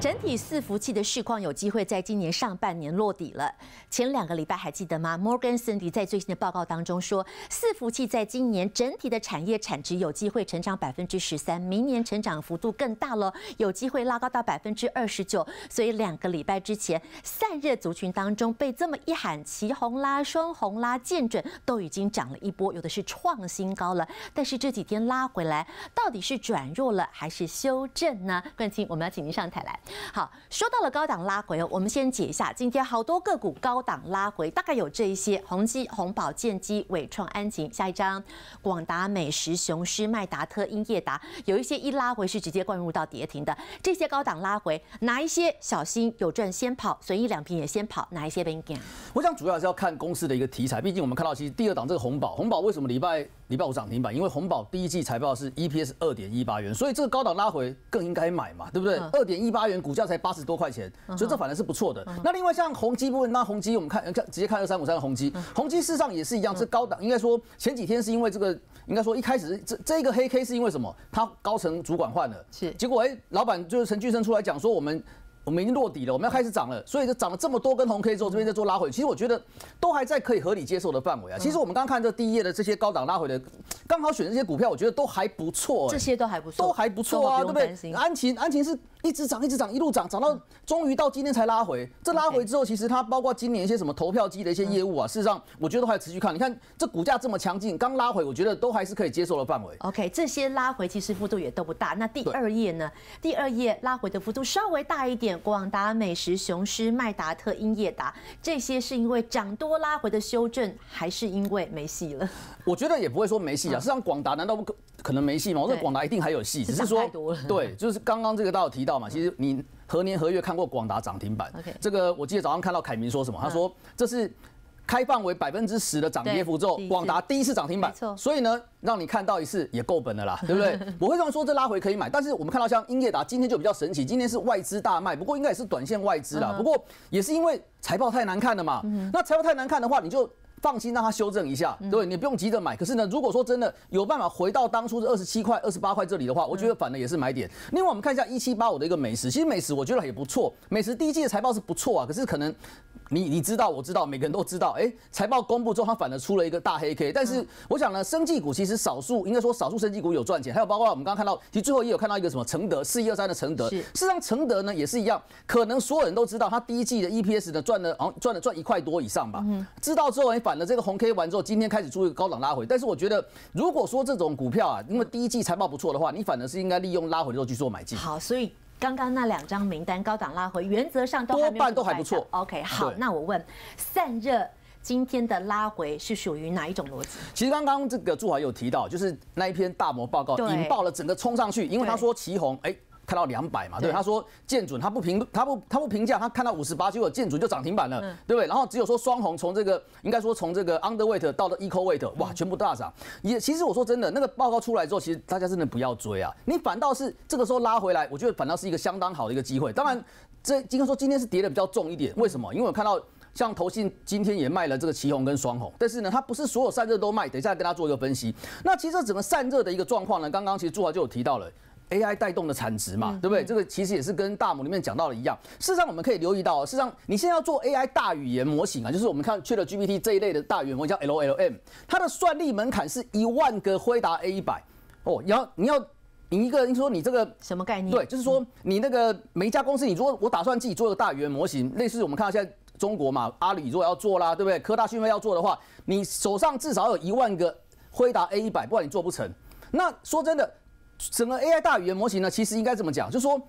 整体伺服器的市况有机会在今年上半年落底了。前2个礼拜还记得吗 ？Morgan Stanley 在最新的报告当中说，伺服器在今年整体的产业产值有机会成长13%，明年成长幅度更大了，有机会拉高到29%。所以2个礼拜之前，散热族群当中被这么一喊，奇鋐啦、双鋐啦、建准都已经涨了一波，有的是创新高了。但是这几天拉回来，到底是转弱了还是修正呢？冠清，我们要请您上台来。好，说到了高档拉回哦，我们先解一下，今天好多个股高档拉回，大概有这一些：宏基、宏宝、建基、伟创、安勤。下一张，广达、美食、雄狮、麦达特、英业达，有一些一拉回是直接灌入到跌停的。这些高档拉回，哪一些小心有赚先跑，损益2平也先跑，哪一些被惊？ 我想主要还是要看公司的一个题材，毕竟我们看到其实第2档这个宏宝为什么礼拜5涨停板？因为宏宝第1季财报是 EPS 2.18元，所以这个高档拉回更应该买嘛，对不对？2.18元股价才80多块钱，所以这反而是不错的。那另外像宏基部分，那宏基我们直接看2353的宏基事实上也是一样，是高档。应该说前几天是因为这个，应该说一开始这个黑 K 是因为什么？他高层主管换了，结果老板就是陈巨生出来讲说我们已经落底了，我们要开始涨了，所以就涨了这么多根红 K 之后，这边在做拉回，其实我觉得都还在可以合理接受的范围啊。其实我们刚刚看这第1页的这些高档拉回的，刚好选的这些股票，我觉得都还不错， 这些都还不错， 都还不错啊，对不对？安勤是一直涨，一路涨到终于到今天才拉回。这拉回之后，其实它包括今年一些什么投票机的一些业务啊，事实上我觉得都还持续看。你看这股价这么强劲，刚拉回，我觉得都还是可以接受的范围。 OK， 这些拉回其实幅度也都不大。那第2页呢？第2页拉回的幅度稍微大一点，广达、美食、雄狮、麦达特、英业达，这些是因为涨多拉回的修正，还是因为没戏了？ 我觉得也不会说没戏啊。事实上，广达难道不可能没戏吗？我说广达一定还有戏，只是说对，就是刚刚这个大家有提到嘛，其实你何年何月看过广达涨停板？这个我记得早上看到凯明说什么，他说这是开放为10%的涨跌幅之后，广达第1次涨停板，所以呢，让你看到一次也够本了啦，对不对？我会这样说，这拉回可以买，但是我们看到像英业达今天就比较神奇，今天是外资大卖，不过应该也是短线外资啦，不过也是因为财报太难看了嘛。那财报太难看的话，你就放心让它修正一下，对不对？你不用急着买。可是呢，如果说真的有办法回到当初是27块、28块这里的话，我觉得反而也是买点。另外，我们看一下1785的一个美食，其实美食我觉得也不错。美食第1季的财报是不错啊，可是可能你知道，我知道，每个人都知道，财报公布之后，它反而出了一个大黑 K。但是我想呢，生技股其实应该说少数生技股有赚钱，还有包括我们刚刚看到，其实最后也有看到一个什么承德4123的承德，事实上承德呢也是一样，可能所有人都知道，它第1季的 EPS 呢赚1块多以上吧。知道之后，反了这个红 K 完之后，今天开始出一个高档拉回。但是我觉得，如果说这种股票啊，因为第1季财报不错的话，你反而是应该利用拉回的时候去做买进。 好，所以刚刚那2张名单高档拉回，原则上多半都还不错。 OK， 好，那我问散热今天的拉回是属于哪一种逻辑？ 其实刚刚这个祝华有提到，就是那一篇大摩报告引爆了整个冲上去，因为他说奇鋐看到200嘛，对，他说建准他不评价，他看到58，结果建准就涨停板了，对不对？然后只有说双鋐从这个应该说从这个 underweight 到了 eco weight， 哇，全部大涨。其实我说真的，那个报告出来之后，其实大家真的不要追啊，你反倒是这个时候拉回来，我觉得反倒是一个相当好的一个机会。当然，应该说今天是跌的比较重一点，为什么？因为我看到像投信今天也卖了这个奇鋐跟双鋐，但是呢，它不是所有散热都卖，等一下跟大家做一个分析。那其实这整个散热的一个状况呢，刚刚其实祝华就有提到了。AI 带动的产值嘛，对不对？这个其实也是跟大摩里面讲到的一样。事实上，我们可以留意到，事实上你现在要做 AI 大语言模型啊，就是我们看 ChatGPT 这一类的大语言模型叫 LLM， 它的算力门槛是10000个辉达 A100哦。你说你这个什么概念？ 对，就是说你那个每一家公司，你如果我打算自己做一个大语言模型，类似我们看到现在中国嘛，阿里如果要做啦，对不对？科大讯飞要做的话，你手上至少有10000个辉达 A100，不然你做不成。那说真的。整个 AI 大语言模型呢，其实应该这么讲，就是说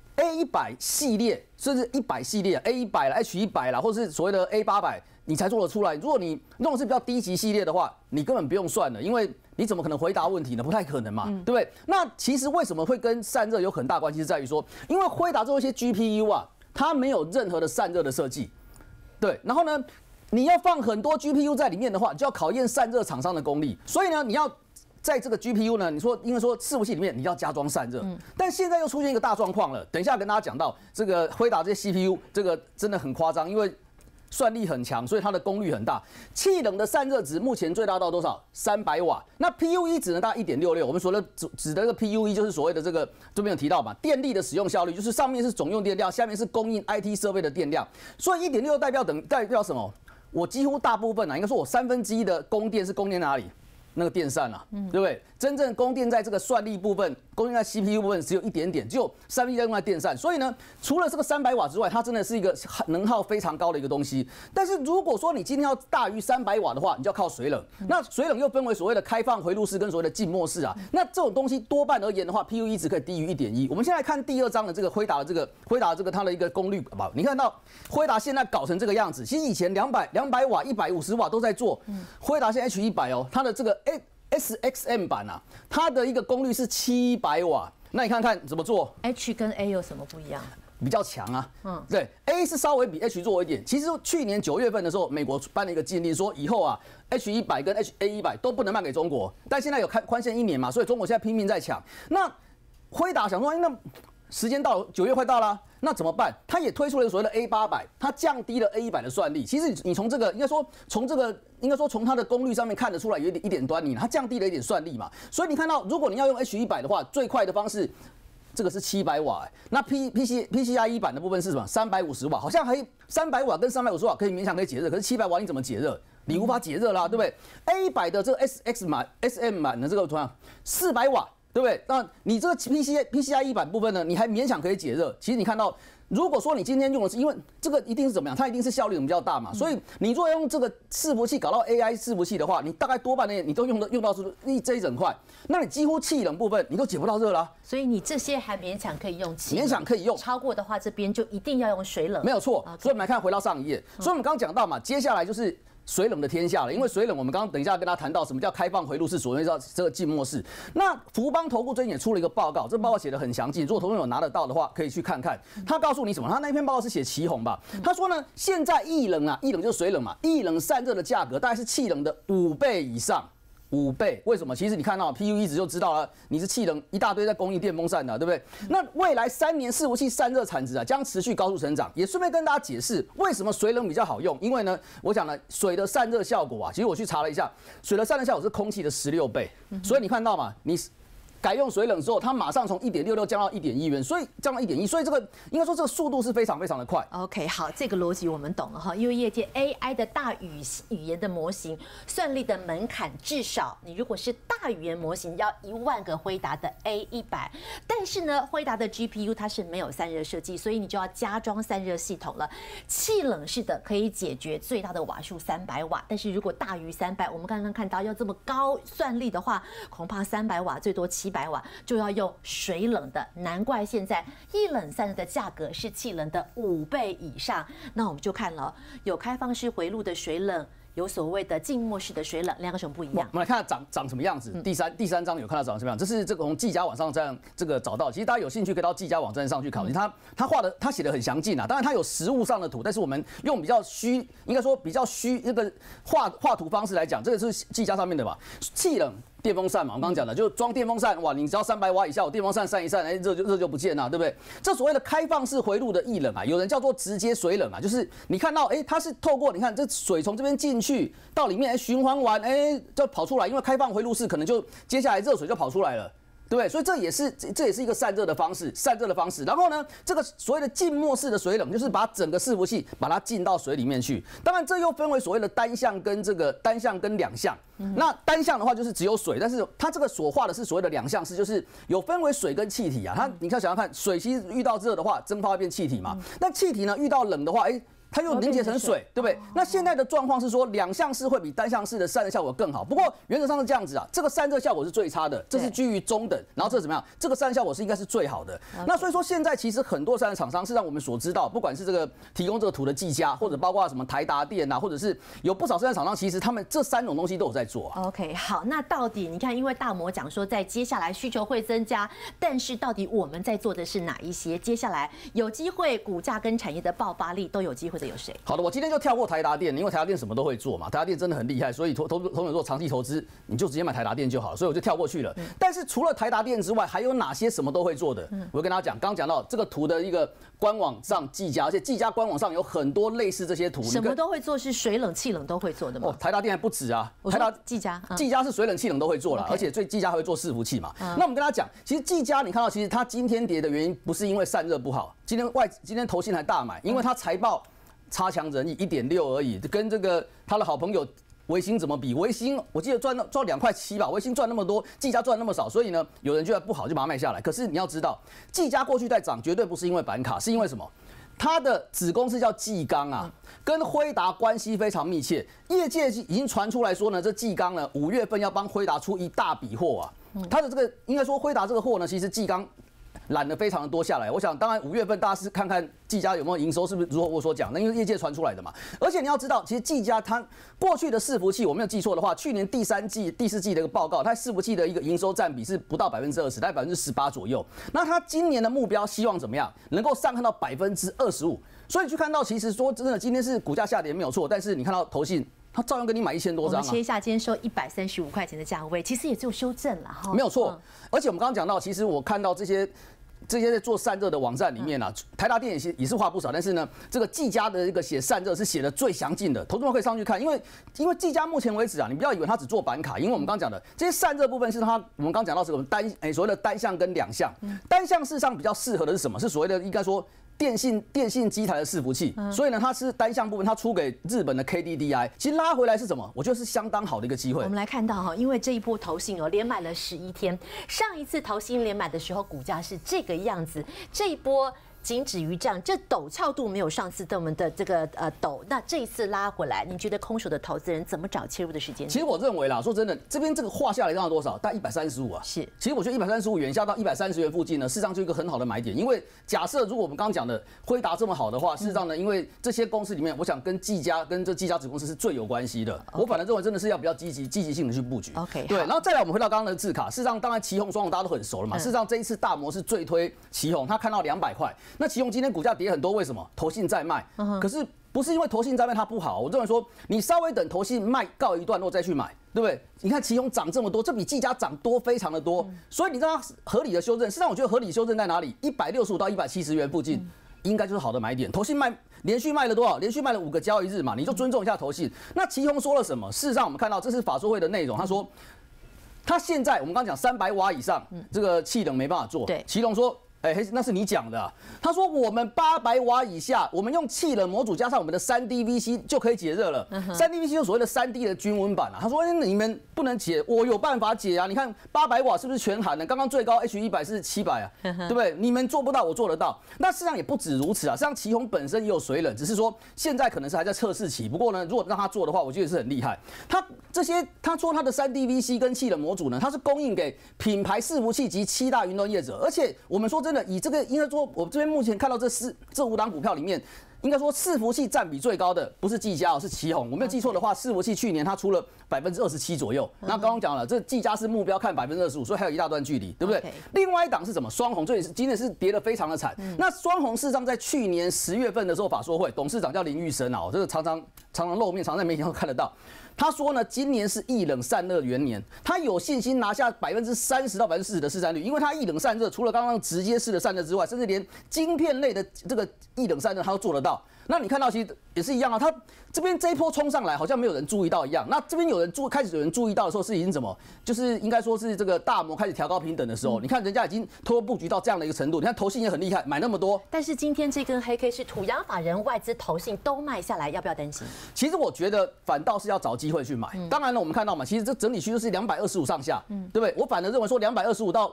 A100系列，甚至100系列 A100 啦、H100 啦，或是所谓的 A800，你才做得出来。如果你用的是比较低级系列的话，你根本不用算了，因为你怎么可能回答问题呢？不太可能嘛，对不对？那其实为什么会跟散热有很大关系，是在于说，因为辉达做一些 GPU 啊，它没有任何的散热的设计，对，然后呢，你要放很多 GPU 在里面的话，就要考验散热厂商的功力，所以呢，你要在这个 GPU 呢，你说因为说伺服器里面你要加装散热，但现在又出现一个大状况了。等一下跟大家讲到这个辉达这些 CPU， 这个真的很夸张，因为算力很强，所以它的功率很大。气冷的散热值目前最大到多少？300瓦。那 PUE 只能大概1.66。我们所的指的这个 PUE 就是所谓的这个这边有提到嘛，电力的使用效率，就是上面是总用电量，下面是供应 IT 设备的电量。所以1.66代表什么？我几乎大部分应该说我1/3的供电是供电哪里？那个电扇啊，对不对？真正供电在这个算力部分，供电在 CPU 部分只有一点点，只有3/3在用在电扇。所以呢，除了这个300瓦之外，它真的是一个能耗非常高的一个东西。但是如果说你今天要大于300瓦的话，你就要靠水冷。那水冷又分为所谓的开放回路式跟所谓的静默式啊。那这种东西多半而言的话 ，PUE 值可以低于1.1。我们现在看第2章的这个辉达的这个它的一个功率，好不好？你看到辉达现在搞成这个样子，其实以前200瓦、150瓦都在做，辉达现在 H100哦，它的这个SXM 版啊，它的一个功率是700瓦。那你看看怎么做 ？H 跟 A 有什么不一样？ 比较强啊，对 ，A 是稍微比 H 弱一点。其实去年9月份的时候，美国颁了一个禁令，说以后啊 H100跟 A100都不能卖给中国。但现在有宽限1年嘛，所以中国现在拼命在抢。那辉达想说，那时间到了，9月快到了，那怎么办？他也推出了所谓的 A800，它降低了 A100的算力。其实你从这个应该说从它的功率上面看得出来有一点端倪，它降低了一点算力嘛。所以你看到，如果你要用 H100的话，最快的方式，这个是700瓦，那 PCIe 版的部分是什么？350瓦，好像还300瓦跟350瓦可以勉强可以解热，可是700瓦你怎么解热？你无法解热啦，对不对 ？A100 的这个 SM 版的这个同样400瓦。对不对？那你这个 PCIe 版部分呢，你还勉强可以解热。其实你看到，如果说你今天用的是，因为这个一定是怎么样，它一定是效率比较大嘛。所以你如果用这个伺服器搞到 AI 伺服器的话，你大概多半的你都用到是这一整块，那你几乎气冷部分你都解不到热啦。 所以你这些还勉强可以用气冷， 勉强可以用。 超过的话，这边就一定要用水冷。 没有错。所以我们来看，回到上一页。所以我们刚刚讲到嘛，接下来就是水冷的天下了，因为水冷我们刚刚等一下跟大家谈到什么叫开放回路式，所谓叫这个静默式。那福邦投顾最近也出了一个报告，这报告写得很详尽，如果投资者有拿得到的话，可以去看看。他告诉你什么？他那篇报告是写奇宏吧？他说呢，现在液冷就是水冷嘛，液冷散热的价格大概是气冷的5倍以上。5倍，为什么？其实你看到 PUE 值就知道了，你是气冷一大堆在供应电风扇的，对不对？那未来3年伺服器散热产值啊将持续高速成长。也顺便跟大家解释为什么水冷比较好用，因为呢，我讲了水的散热效果啊，其实我去查了一下，水的散热效果是空气的16倍，所以你看到嘛，你改用水冷之后，它马上从1.66降到1.1元，所以降到1.1，所以这个应该说这个速度是非常非常的快。 OK， 好，这个逻辑我们懂了哈，因为业界 AI 的大语言的模型算力的门槛至少，你如果是大语言模型要1万个辉达的 A100，但是呢，辉达的 GPU 它是没有散热设计，所以你就要加装散热系统了。气冷式的可以解决最大的瓦数300瓦，但是如果大于300，我们刚刚看到要这么高算力的话，恐怕300瓦最多700瓦就要用水冷的，难怪现在液冷散热的价格是气冷的5倍以上。那我们就看了有开放式回路的水冷，有所谓的静默式的水冷，两个什么不一样？ 我们来看长什么样子。第三章有看到长什么样？这是这个从技嘉网上这个找到。其实大家有兴趣可以到技嘉网站上去考虑。他写的很详尽啊。当然他有实物上的图，但是我们用比较应该说比较虚这个画图方式来讲，这个是技嘉上面的吧？气冷。电风扇嘛，我刚刚讲的，就装电风扇，哇，你只要300瓦以下，我电风扇扇一扇，热就不见了，对不对？这所谓的开放式回路的液冷啊，有人叫做直接水冷啊，就是你看到，它是透过你看这水从这边进去到里面，循环完，就跑出来，因为开放回路式可能就接下来热水就跑出来了。对不对？所以这也是一个散热的方式，然后呢，这个所谓的静默式的水冷，就是把整个伺服器把它浸到水里面去。当然，这又分为所谓的单向跟两向。那单向的话就是只有水，但是它这个所画的是所谓的两向式，就是有分为水跟气体啊。你看想想看，水其实遇到热的话蒸发会变气体嘛，那气体呢遇到冷的话，它又凝结成水，对不对？那现在的状况是说，两向式会比单向式的散热效果更好。不过原则上是这样子啊，这个散热效果是最差的，这是居于中等，然后这怎么样？这个散热效果是应该是最好的。那所以说现在其实很多散热厂商是让我们所知道，不管是这个提供这个图的技嘉，或者包括什么台达电啊，或者是有不少散热厂商，其实他们这3种东西都有在做啊。 OK， 好，那到底你看，因为大摩讲说在接下来需求会增加，但是到底我们在做的是哪一些？接下来有机会股价跟产业的爆发力都有机会。 的有谁？ 好的，我今天就跳过台达电，因为台达电什么都会做嘛，台达电真的很厉害，所以投资做长期投资，你就直接买台达电就好了，所以我就跳过去了。但是除了台达电之外，还有哪些什么都会做的？我跟大家讲，刚刚讲到这个图的一个官网上技嘉，而且技嘉官网上有很多类似这些图， 什么都会做，是水冷、气冷都会做的吗？ 哦，台达电还不止啊， 台达技嘉是水冷、气冷都会做了，而且技嘉还会做伺服器嘛。那我们跟他讲，其实技嘉你看到，其实它今天跌的原因不是因为散热不好，今天投信还大买，因为它财报差强人意，1.6而已，跟这个他的好朋友微星怎么比？微星我记得赚2.7块吧，微星赚那么多，技嘉赚那么少，所以呢，有人觉得不好就把它卖下来。可是你要知道，技嘉过去在涨，绝对不是因为板卡，是因为什么？它的子公司叫技刚啊，跟辉达关系非常密切。业界已经传出来说呢，这技刚呢5月份要帮辉达出一大笔货啊。它的这个应该说辉达这个货呢，其实技刚揽了非常的多下来。我想，当然5月份大家是看看技嘉有没有营收，是不是如我所讲的？因为业界传出来的嘛。而且你要知道，其实技嘉它过去的伺服器，我没有记错的话，去年第3季、第4季的一个报告，它伺服器的一个营收占比是不到20%，大概18%左右。那它今年的目标希望怎么样？能够上看到25%。所以你去看到，其实说真的，今天是股价下跌没有错，但是你看到投信，他照样跟你买1000多张啊。 我们切一下，今天收135块钱的价位，其实也只有修正了哈。 没有错，而且我们刚刚讲到，其实我看到这些在做散热的网站里面啊，台达电也是话不少，但是呢，这个技嘉的一个写散热是写的最详尽的，投资者可以上去看，因为技嘉目前为止啊，你不要以为它只做板卡，因为我们刚刚讲的这些散热部分是它，我们刚讲到这个所谓的单向跟两向，单向事实上比较适合的是什么？是所谓的应该说电信机台的伺服器，所以呢，它是单向部分，它出给日本的 KDDI， 其实拉回来是什么？我觉得是相当好的一个机会。 我们来看到哈，因为这一波投信连买了11天，上一次投信连买的时候，股价是这个样子，这一波仅止于这样，这陡峭度没有上次我们的这个陡。那这一次拉回来，你觉得空手的投资人怎么找切入的时间？ 其实我认为啦，说真的，这边这个画下来到多少？大概135啊。 是。 其实我觉得135元下到130元附近呢，事实上就一个很好的买点。因为假设如果我们刚刚讲的辉达这么好的话，事实上呢，因为这些公司里面，我想跟技嘉跟这技嘉子公司是最有关系的。我反而认为真的是要比较积极性的去布局。 OK。 对，然后再来我们回到刚刚的字卡，事实上当然奇鋐、双鸿大家都很熟了嘛。事实上这一次大摩是最推奇鋐，他看到200块。那奇鋐今天股价跌很多，为什么？投信在卖，可是不是因为投信在卖它不好，我认为说你稍微等投信卖告一段落再去买，对不对？你看奇鋐涨这么多，这比技嘉涨多非常的多，所以你让它合理的修正。实际上我觉得合理修正在哪里？165到170元附近，应该就是好的买点。投信连续卖了多少？连续卖了5个交易日嘛，你就尊重一下投信。那奇鋐说了什么？事实上我们看到这是法说会的内容，他说他现在我们刚讲300瓦以上，这个气冷没办法做。 对， 奇鋐说。那是你讲的啊。他说我们800瓦以下，我们用气冷模组加上我们的3DVC 就可以解热了。3DVC 就是所谓的3D 的均温板啊。他说你们不能解，我有办法解啊。你看800瓦是不是全含的？刚刚最高 H100是700啊，对不对？你们做不到，我做得到。那事实上也不止如此啊，实际上奇鋐本身也有水冷，只是说现在可能是还在测试期。不过呢，如果让他做的话，我觉得是很厉害。他说他的3DVC 跟气冷模组呢，它是供应给品牌伺服器及7大云端业者，而且我们说真的，以这个应该说，我这边目前看到这5档股票里面，应该说伺服器占比最高的不是技嘉哦，是奇鋐。我没有记错的话，伺服器去年它出了27%左右。那刚刚讲了，这技嘉是目标看25%，所以还有一大段距离，对不对？另外一档是什么？双鸿，这也是今天是跌得非常的惨。那双鸿事实上在去年10月份的时候法说会，董事长叫林玉生啊，这个常常露面，常在媒体上看得到。他说呢，今年是液冷散热元年，他有信心拿下30%到40%的市占率，因为他液冷散热除了刚刚直接式的散热之外，甚至连晶片类的这个液冷散热他都做得到。那你看到其实也是一样啊，他这边这一波冲上来，好像没有人注意到一样。那这边开始有人注意到的时候，是已经怎么？就是应该说是这个大摩开始调高平等的时候。你看人家已经偷偷布局到这样的一个程度。你看投信也很厉害，买那么多。 但是今天这根黑 K 是土洋法人、外资、投信都卖下来，要不要担心？ 其实我觉得反倒是要找机会去买。当然了，我们看到嘛，其实这整理区就是225上下，对不对？我反而认为说225到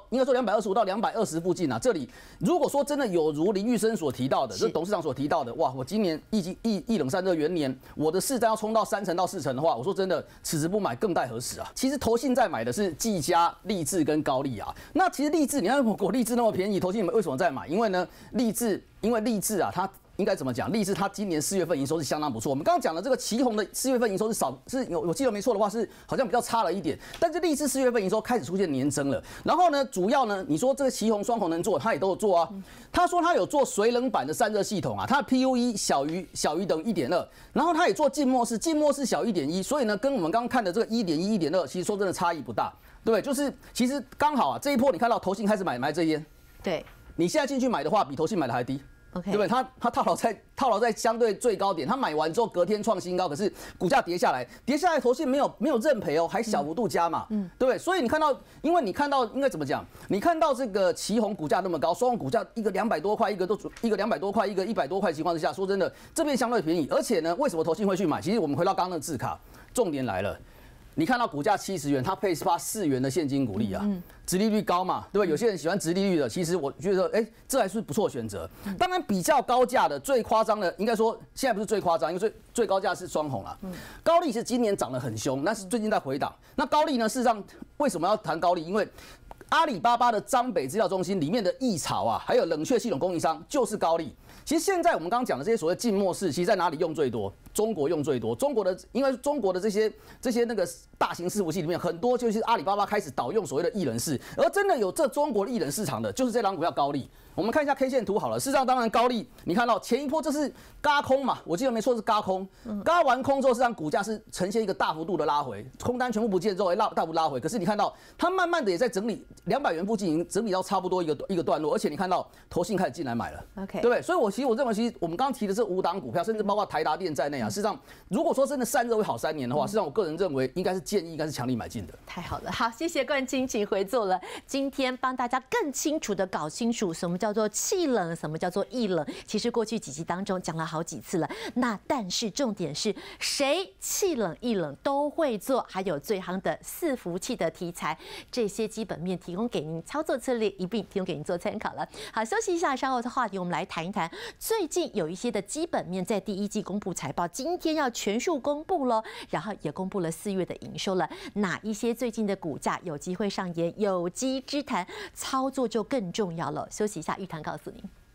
220附近啊，这里如果说真的有如林玉生所提到的，这董事长所提到的，哇，我今年液冷散热元年，我的市占要冲到3成到4成的话，我说真的，此时不买更待何时啊？其实投信在买的是技嘉、力智跟高力啊。那其实力智，你看我力智那么便宜，投信你们为什么在买？因为呢，力智啊， 应该怎么讲？力志它今年4月份营收是相当不错。我们刚刚讲的这个奇鋐的4月份营收我记得没错的话是好像比较差了一点，但是力志4月份营收开始出现年增了。然后呢，主要呢，你说这个奇鋐、双虹能做，它也都有做啊。他说他有做水冷版的散热系统啊，它的 PUE 小于等于1.2，然后他也做静默式小于1.1，所以呢，跟我们刚刚看的这个1.1、1.2，其实说真的差异不大。对，就是其实刚好啊，这一波你看到投信开始买这烟，对，你现在进去买的话，比投信买的还低。对不对？他套牢在相对最高点，他买完之后隔天创新高，可是股价跌下来，投信没有认赔哦，还小幅度加嘛，对不对？所以你看到，因为你看到应该怎么讲？你看到这个奇鋐股价那么高，双虹股价一个200多块，一个200多块，一个100多块的情况之下，说真的，这边相对便宜，而且呢，为什么投信会去买？其实我们回到刚刚的字卡，重点来了。你看到股价70元，它配发4元的现金股利啊，殖利率高嘛，对不对？有些人喜欢殖利率的，其实我觉得，这还是不错选择。当然，比较高价的、最夸张的，应该说现在不是最夸张，因为最高价是双虹啦。高利是今年涨得很凶，但是最近在回档。那高利呢，事实上为什么要谈高利？因为阿里巴巴的彰北资料中心里面的易潮啊，还有冷却系统供应商就是高利。其实现在我们刚刚讲的这些所谓静默式，其实在哪里用最多？中国用最多。因为中国的这些那个大型伺服器里面，很多就是阿里巴巴开始导用所谓的一人式，而真的有这中国的一人市场的，就是这档股票高利。我们看一下 K 线图好了，事实上当然高利，你看到前一波这是轧空嘛，我记得没错是轧空，轧完空之后，事实上股价是呈现一个大幅度的拉回，空单全部不见之后，大幅拉回。可是你看到它慢慢的也在整理200元附近，已经整理到差不多一个段落，而且你看到投信开始进来买了， 对不对？所以我认为，其实我们刚刚提的这5档股票，甚至包括台达电在内啊，事实上如果说真的散热会好3年的话，事实上我个人认为应该是强力买进的。 太好了，好，谢谢冠清，请回座了。今天帮大家更清楚的搞清楚什么叫做气冷。什么叫做一冷？其实过去几集当中讲了好几次了。那但是重点是谁气冷一冷都会做，还有最夯的伺服器的题材，这些基本面提供给您操作策略一并提供给您做参考了。好，休息一下，稍后的话题我们来谈一谈最近有一些的基本面在第一季公布财报，今天要全数公布咯，然后也公布了4月的营收了。哪一些最近的股价有机会上演有机之谈，操作就更重要了。休息一下，玉堂告诉您。